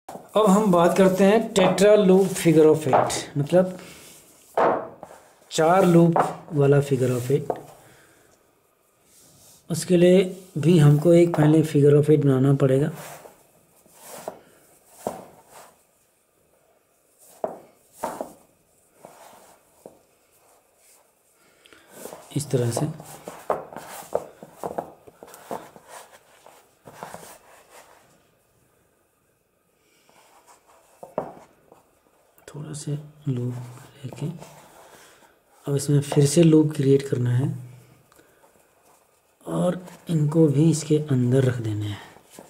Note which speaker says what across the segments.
Speaker 1: अब हम बात करते हैं टेट्रा लूप फिगर ऑफ 8, मतलब 4 लूप वाला फिगर ऑफ 8। उसके लिए भी हमको एक पहले फिगर ऑफ 8 बनाना पड़ेगा। इस तरह से थोड़ा से लूप लेके अब इसमें फिर से लूप क्रिएट करना है और इनको भी इसके अंदर रख देने हैं।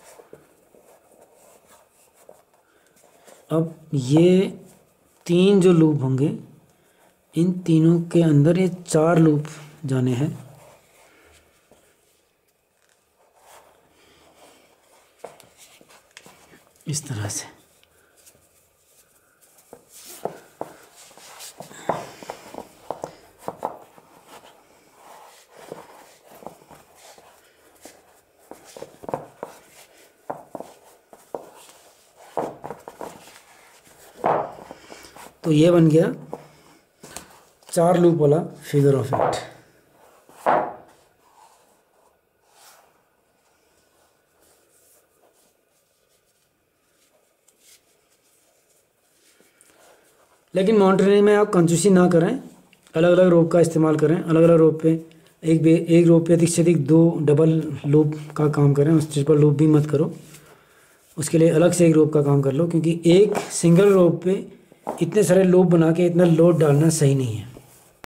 Speaker 1: अब ये 3 जो लूप होंगे, इन तीनों के अंदर ये 4 लूप जाने हैं। इस तरह से तो ये बन गया 4 लूप वाला फिगर ऑफ 8। लेकिन माउंटेनियरिंग में आप कंजूसी ना करें, अलग अलग रोप का इस्तेमाल करें। अलग अलग रोप पे एक रोप पे अधिक से अधिक 2 डबल लूप का काम करें, उस ट्रिपल लूप भी मत करो। उसके लिए अलग से एक रोप का काम कर लो, क्योंकि एक सिंगल रोप पे इतने सारे लूप बना के इतना लोड डालना सही नहीं है।